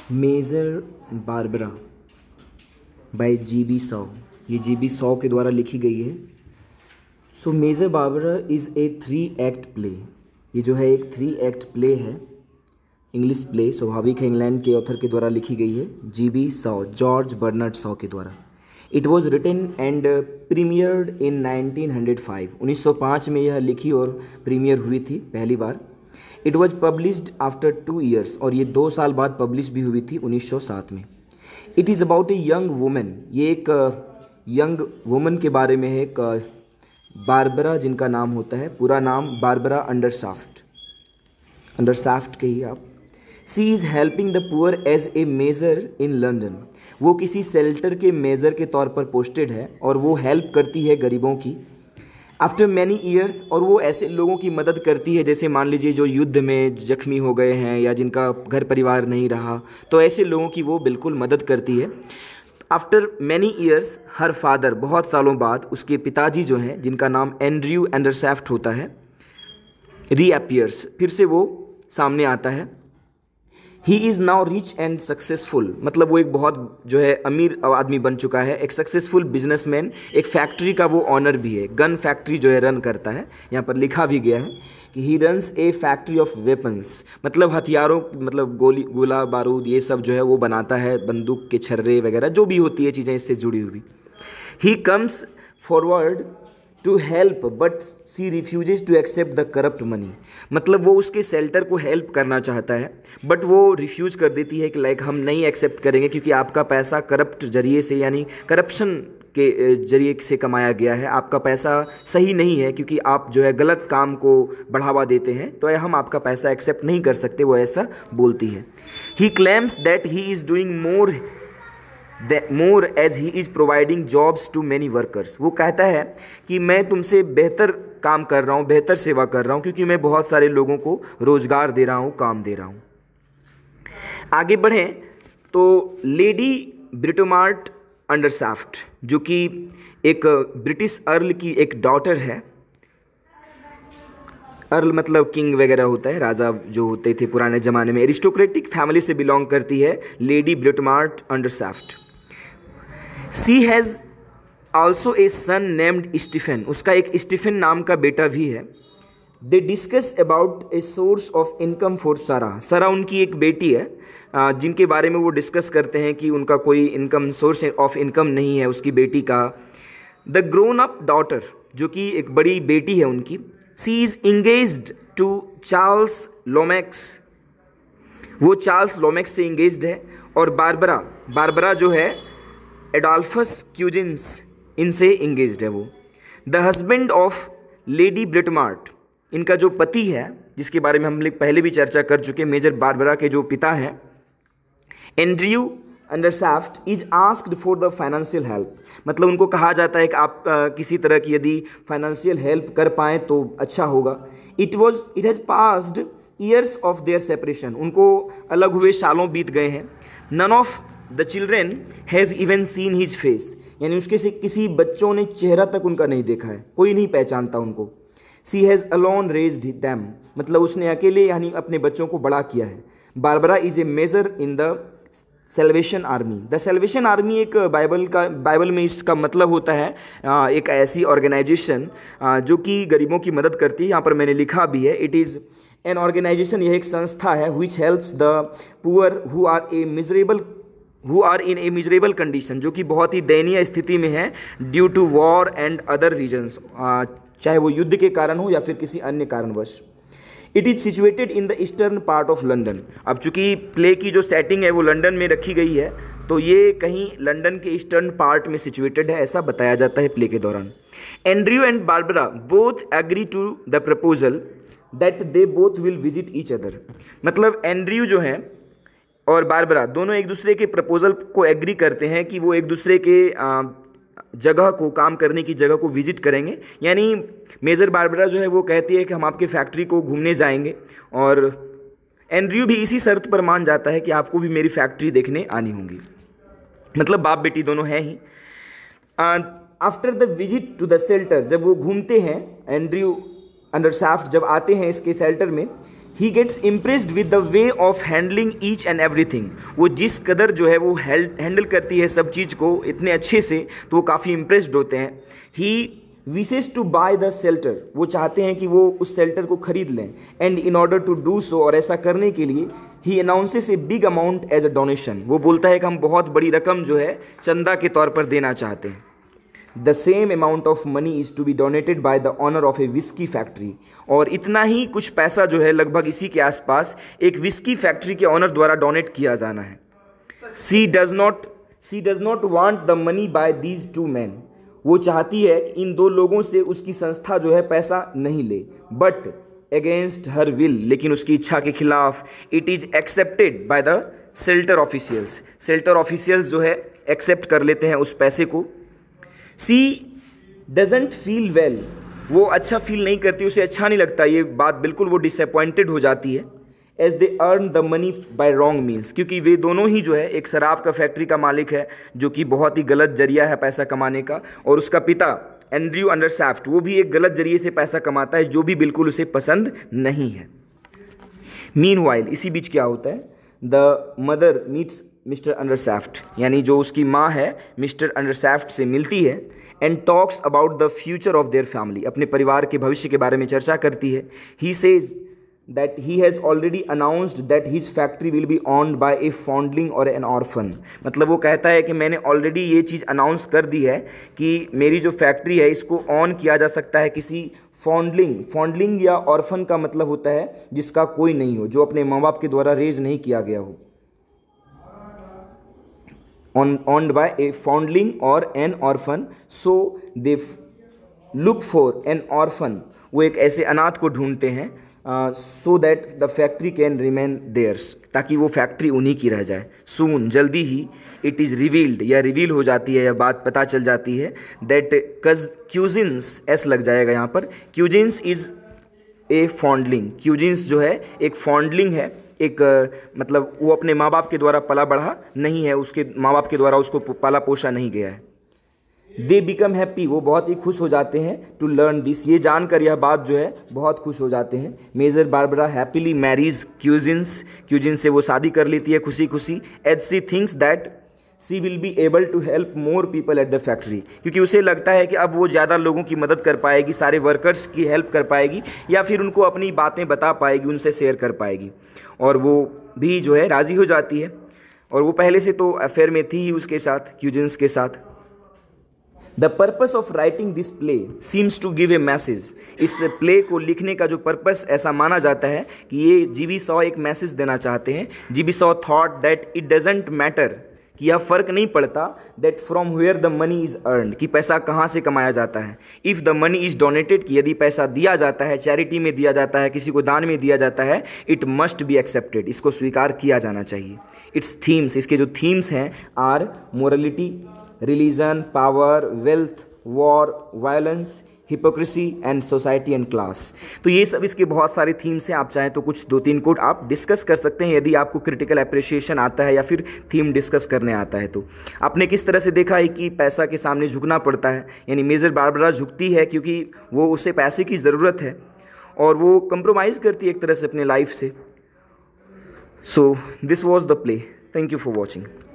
Major Barbara by GB Shaw. ये GB Shaw के द्वारा लिखी गई है। So major Barbara is a 3 act play. ये जो है एक 3 एक्ट प्ले है, इंग्लिश प्ले, स्वाभाविक है, इंग्लैंड के ऑथर के द्वारा लिखी गई है, GB Shaw, George Bernard Shaw के द्वारा। It was written and premiered in 1905। 1905 में यह लिखी और प्रीमियर हुई थी पहली बार। It was published after 2 years, और ये 2 साल बाद पब्लिश भी हुई थी 1907 में। It is about a young women. ये एक यंग वुमेन के बारे में है, एक बारबरा जिनका नाम होता है, पूरा नाम बारबरा अंडरसाफ्ट, अंडरसाफ्ट कहिए आप। She is helping the poor as a major in London. वो किसी शेल्टर के मेजर के तौर पर पोस्टेड है और वो हेल्प करती है गरीबों की। आफ्टर मैनी ईयर्स, और वो ऐसे लोगों की मदद करती है जैसे मान लीजिए जो युद्ध में जख्मी हो गए हैं या जिनका घर परिवार नहीं रहा, तो ऐसे लोगों की वो बिल्कुल मदद करती है। After many years her father, बहुत सालों बाद उसके पिताजी जो हैं, जिनका नाम एंड्रयू एंडरसैफ्ट होता है, रीअपियर्स, फिर से वो सामने आता है। He is now rich and successful, मतलब वो एक बहुत जो है अमीर आदमी बन चुका है, एक सक्सेसफुल बिजनेसमैन, एक फैक्ट्री का वो ऑनर भी है, गन फैक्ट्री जो है रन करता है। यहाँ पर लिखा भी गया है कि he runs a factory of weapons, मतलब हथियारों, मतलब गोला बारूद ये सब जो है वो बनाता है, बंदूक के छर्रे वगैरह जो भी होती है चीज़ें इससे जुड़ी हुई। He comes forward to help but she refuses to accept the corrupt money, मतलब वो उसके शेल्टर को हेल्प करना चाहता है बट वो रिफ्यूज़ कर देती है कि लाइक हम नहीं एक्सेप्ट करेंगे क्योंकि आपका पैसा करप्ट जरिए से, यानी करप्शन के जरिए से कमाया गया है, आपका पैसा सही नहीं है क्योंकि आप जो है गलत काम को बढ़ावा देते हैं, तो हम आपका पैसा एक्सेप्ट नहीं कर सकते, वो ऐसा बोलती है। He claims that he is doing more as he is providing jobs to many workers. वो कहता है कि मैं तुमसे बेहतर काम कर रहा हूँ, बेहतर सेवा कर रहा हूँ क्योंकि मैं बहुत सारे लोगों को रोजगार दे रहा हूँ, काम दे रहा हूँ। आगे बढ़ें तो लेडी ब्रिटोमार्ट अंडरसाफ्ट, जो कि एक ब्रिटिश अर्ल की एक डॉटर है। अर्ल मतलब किंग वगैरह होता है, राजा जो होते थे पुराने ज़माने में, एरिस्टोक्रेटिक फैमिली से बिलोंग करती है lady Britomart Undershaft. She has also a son named Stephen, उसका एक स्टीफन नाम का बेटा भी है। They discuss about a source of income for Sarah. Sarah उनकी एक बेटी है जिनके बारे में वो डिस्कस करते हैं कि उनका कोई इनकम, सोर्स ऑफ इनकम नहीं है उसकी बेटी का। द ग्रोन अप डॉटर, जो कि एक बड़ी बेटी है उनकी, she is engaged to Charles Lomax, वो चार्ल्स लोमैक्स से इंगेज्ड है। और बारबरा जो है एडोल्फस क्यूजिन्स, इनसे इंगेज्ड है वो। The husband of lady Britomart, इनका जो पति है जिसके बारे में हम लोग पहले भी चर्चा कर चुके, मेजर बारबरा के जो पिता हैं, Andrew Undershaft, is asked for the financial help, मतलब उनको कहा जाता है कि आप किसी तरह की यदि फाइनेंशियल हेल्प कर पाएँ तो अच्छा होगा। It has passed years of their separation, उनको अलग हुए सालों बीत गए हैं। None of the children has even seen his face, यानी उसके से किसी बच्चों ने चेहरा तक उनका नहीं देखा है, कोई नहीं पहचानता उनको। She has alone raised them, मतलब उसने अकेले यानी अपने बच्चों को बड़ा किया है। Barbara is a major in the Salvation Army. The Salvation Army एक बाइबल में इसका मतलब होता है एक ऐसी ऑर्गेनाइजेशन जो कि गरीबों की मदद करती है। यहाँ पर मैंने लिखा भी है, इट इज़ एन ऑर्गेनाइजेशन, यह एक संस्था है, which helps the poor who are in a miserable condition, जो कि बहुत ही दयनीय स्थिति में है, due to war and other reasons, चाहे वो युद्ध के कारण हो या फिर किसी अन्य कारणवश। It is situated in the eastern part of London. अब चूंकि प्ले की जो सेटिंग है वो लंदन में रखी गई है, तो ये कहीं लंदन के ईस्टर्न पार्ट में सिचुएटेड है, ऐसा बताया जाता है प्ले के दौरान। Andrew and Barbara both agree to the proposal that they both will visit each other, मतलब एंड्रयू जो है और बारबरा दोनों एक दूसरे के प्रपोजल को एग्री करते हैं कि वो एक दूसरे के जगह को, काम करने की जगह को विजिट करेंगे। यानी मेजर बारबरा जो है वो कहती है कि हम आपके फैक्ट्री को घूमने जाएंगे, और एंड्रयू भी इसी शर्त पर मान जाता है कि आपको भी मेरी फैक्ट्री देखने आनी होगी, मतलब बाप बेटी दोनों हैं ही। After the visit to the shelter, जब वो घूमते हैं, एंड्रयू अंडरसाफ्ट जब आते हैं इसके शेल्टर में, he gets impressed with the way of handling each and everything. वो जिस कदर जो है वो हैंडल करती है सब चीज़ को इतने अच्छे से, तो वो काफ़ी इम्प्रेस्ड होते हैं। He wishes to buy the shelter, वो चाहते हैं कि वो उस शेल्टर को खरीद लें। And in order to do so, और ऐसा करने के लिए he announces a big amount as a donation, वो बोलता है कि हम बहुत बड़ी रकम जो है चंदा के तौर पर देना चाहते हैं। The same amount of money is to be donated by the owner of a whisky factory, और इतना ही कुछ पैसा जो है लगभग इसी के आसपास एक विस्की फैक्ट्री के ऑनर द्वारा डोनेट किया जाना है। She does not want the money by these two man, वो चाहती है कि इन दो लोगों से उसकी संस्था जो है पैसा नहीं ले, बट अगेंस्ट हर विल, लेकिन उसकी इच्छा के खिलाफ, it is accepted by the shelter officials, shelter officials जो है एक्सेप्ट कर लेते हैं उस पैसे को। सी डजेंट फील वेल, वो अच्छा फील नहीं करती, उसे अच्छा नहीं लगता ये बात, बिल्कुल वो डिसअपॉइंटेड हो जाती है। As they earn the money by wrong means, क्योंकि वे दोनों ही जो है, एक शराब का फैक्ट्री का मालिक है जो कि बहुत ही गलत जरिया है पैसा कमाने का, और उसका पिता एंड्रयू अंडरसैफ्ट वो भी एक गलत जरिए से पैसा कमाता है जो भी बिल्कुल उसे पसंद नहीं है। मीनवाइल, इसी बीच क्या होता है, the mother meets mister Undershaft, यानी जो उसकी माँ है मिस्टर अंडरसैफ्ट से मिलती है, and talks about the future of their family, अपने परिवार के भविष्य के बारे में चर्चा करती है। He says that he has already announced that his factory will be owned by a foundling or an orphan, मतलब वो कहता है कि मैंने ऑलरेडी ये चीज़ अनाउंस कर दी है कि मेरी जो फैक्ट्री है इसको ऑन किया जा सकता है किसी फॉन्डलिंग या ऑर्फन का मतलब होता है जिसका कोई नहीं हो, जो अपने माँ बाप के द्वारा रेज नहीं किया गया हो। owned by a foundling or an orphan, so they look for an orphan, वो एक ऐसे अनाथ को ढूंढते हैं, so that the factory can remain theirs, ताकि वो फैक्ट्री उन्हीं की रह जाए। सून, जल्दी ही, इट इज़ रिवील्ड, या रिवील हो जाती है, या बात पता चल जाती है, दैट क्यूजिन्स, एस लग जाएगा यहाँ पर, Cusins is a foundling, Cusins जो है एक फॉन्डलिंग है, एक मतलब वो अपने माँ बाप के द्वारा पला बढ़ा नहीं है, उसके माँ बाप के द्वारा उसको पाला पोसा नहीं गया है। दे बिकम हैप्पी, वो बहुत ही खुश हो जाते हैं, टू लर्न दिस, ये जानकर यह बात जो है बहुत खुश हो जाते हैं। Major Barbara happily marries Cusins से वो शादी कर लेती है खुशी खुशी। As she thinks that she will be able to help more people at the factory, क्योंकि उसे लगता है कि अब वो ज़्यादा लोगों की मदद कर पाएगी, सारे वर्कर्स की हेल्प कर पाएगी, या फिर उनको अपनी बातें बता पाएगी, उनसे शेयर कर पाएगी, और वो भी जो है राज़ी हो जाती है। और वो पहले से तो अफेयर में थी ही उसके साथ, क्यूजिन्स के साथ। The purpose of writing this play seems to give a message, इस प्ले को लिखने का जो पर्पस ऐसा माना जाता है कि ये जीबी शॉ एक मैसेज देना चाहते हैं। GB Shaw thought that it doesn't matter, कि यह फ़र्क नहीं पड़ता, that from where the money is earned, कि पैसा कहाँ से कमाया जाता है। If the money is donated, कि यदि पैसा दिया जाता है, चैरिटी में दिया जाता है, किसी को दान में दिया जाता है, इट मस्ट बी एक्सेप्टेड, इसको स्वीकार किया जाना चाहिए। इट्स थीम्स, इसके जो थीम्स हैं, are morality, religion, power, wealth, war, violence, hypocrisy and society and class. तो ये सब इसके बहुत सारे थीम्स हैं। आप चाहें तो कुछ 2-3 कोट आप डिस्कस कर सकते हैं यदि आपको क्रिटिकल अप्रिशिएशन आता है या फिर थीम डिस्कस करने आता है। तो आपने किस तरह से देखा है कि पैसा के सामने झुकना पड़ता है, यानी मेजर बारबरा झुकती है क्योंकि वो उसे पैसे की ज़रूरत है और वो कंप्रोमाइज़ करती है एक तरह से अपने लाइफ से। So this was the play. Thank you for watching.